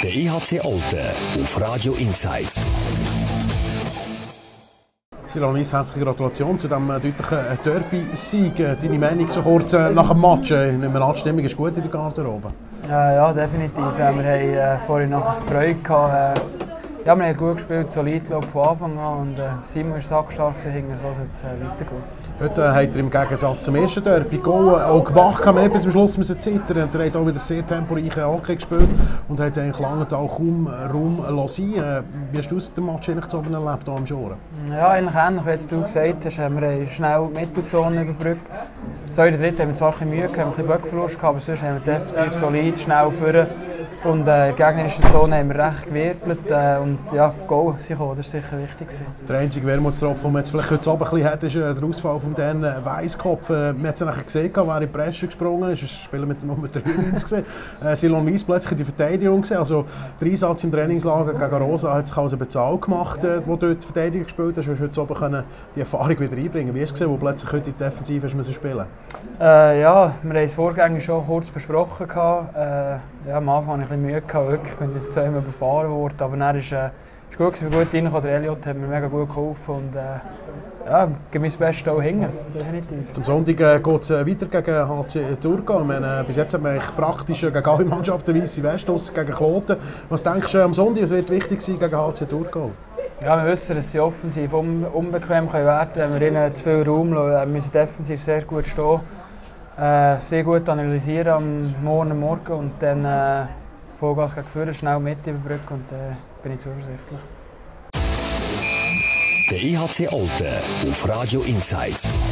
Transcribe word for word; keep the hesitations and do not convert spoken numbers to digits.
Der I H C Olten auf Radio Inside. Silon Wyss, herzliche Gratulation zu diesem deutlichen Derby-Sieg. Deine Meinung so kurz nach dem Match? Die Stimmung ist gut in der Garderobe? Äh, ja, definitiv. Ja, wir hatten äh, vorhin noch Freude gehabt. Äh, ja, wir haben gut gespielt, solid glaub, von Anfang an. Und äh, Simon ist sackstark, so sollte es äh, weitergehen. Heute äh, hat er im Gegensatz zum ersten Derby Goal auch gemacht, kann man nicht bis zum Schluss müssen zittern. Er hat auch wieder sehr temporeichen Hockey gespielt und hat eigentlich lange auch kaum Raum lassen. Äh, wie hast du den Match eigentlich so erlebt hier am Schoren? Ja, eigentlich ähnlich, wie du gesagt hast. Wir haben schnell die Mittelzone überbrückt. Im zweiten Drittel haben wir zwar ein bisschen Mühe gehabt, ein bisschen Böckverlust gehabt, aber sonst haben wir defensiv solid, schnell vorne. Und äh, in der gegnerischen Zone haben wir recht gewirbelt äh, und ja, Goal sind gekommen, das war sicher wichtig. Der einzige Wermutstropfen, den man jetzt vielleicht heute Abend ein bisschen hat, ist äh, der Ausfall von Dan Weisskopf. Äh, man hat es nachher gesehen, wer in die Bresche gesprungen ist. Das ist ein Spieler mit der Nummer dreiundneunzig. äh, Silon Wyss plötzlich in die Verteidigung gesehen. Also der Einsatz im Trainingslager gegen Rosa hat sich also bezahlt gemacht, äh, wo dort die Verteidigung gespielt hast. Du hast heute Abend können die Erfahrung wieder einbringen. Wie hast du gesehen, wo plötzlich heute in die Defensive hast müssen spielen? Äh, ja, wir haben es vorgängig schon kurz besprochen. Äh, ja, am Anfang hatte ich ein bisschen Mühe gehabt, wirklich, wenn ich zweimal überfahren wurde. Aber dann ist es äh, gut, dass wir gut reinkommen. Der Elliot hat mir mega gut geholfen. Und, äh, ja, ich gebe mein Bestes auch hinten, definitiv. Zum Sonntag äh, geht es äh, weiter gegen H C Thurgau. Äh, bis jetzt hat man praktisch äh, gegen alle Mannschaften Weisse West gegen Kloten. Was denkst du am Sonntag, es wird wichtig sein gegen H C Thurgau? Ja, wir wissen, dass sie offensiv un unbequem können werden können, wenn wir ihnen zu viel Raum lassen. Wir müssen defensiv sehr gut stehen, äh, sehr gut analysieren am Morgen, Morgen und dann äh, Vollgas gegen vorne, schnell mit überbrücken und dann äh, bin ich zuversichtlich. Der I H C Olten auf Radio Inside.